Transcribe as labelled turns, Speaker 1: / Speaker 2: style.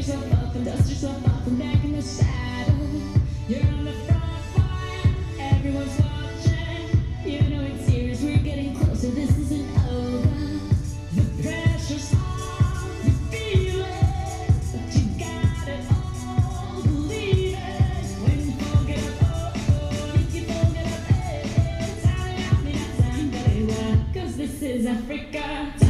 Speaker 1: yourself up and dust yourself off and back in the saddle. You're on the front line, everyone's watching. You know it's serious, we're getting closer, this isn't over. The pressure's on, you feel it, but you got it all, believe it. When you forget up, if you forget up, time, 'cause this is Africa.